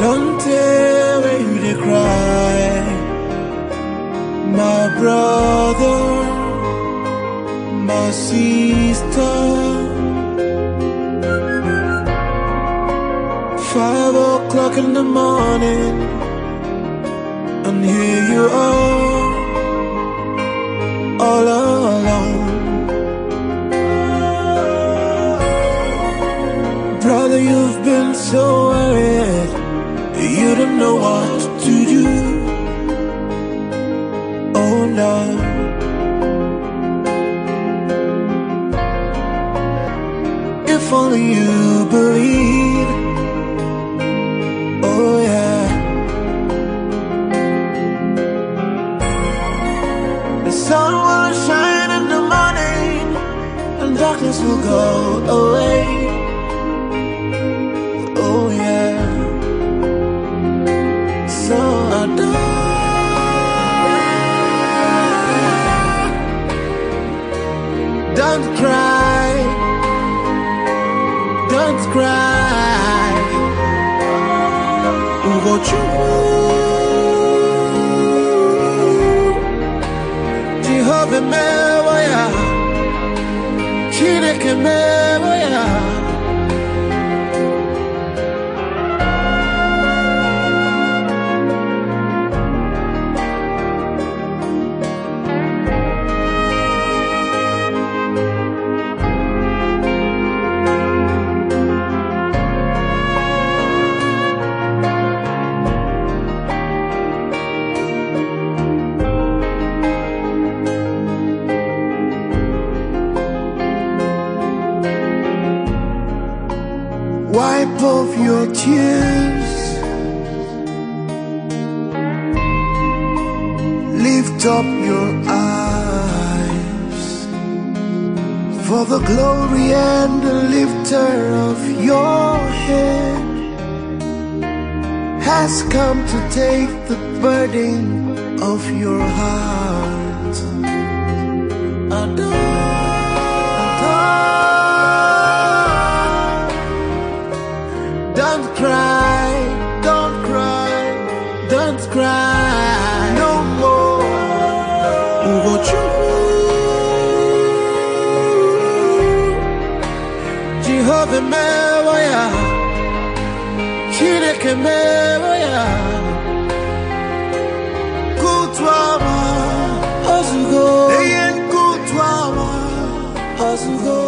don't tell where you dey cry, my brother, my sister. 5 o'clock in the morning, and here you are, all alone. Brother, you've been so worried, you don't know what to do. Oh no. If only you believe. Oh yeah. The sun will shine in the morning, and darkness will go away. Oh yeah. So don't cry, don't cry. Ugochu, Jehovah mewoya, Chineke mewoya. Wipe off your tears, lift up your eyes, for the glory and the lifter of your head has come to take the burden of your heart. Don't cry, don't cry, don't cry no more. Ugochu, Jehovah mewoya, Chineke mewoya. Kutwama, Ozugo, Eyen Kutwama, Ozugo.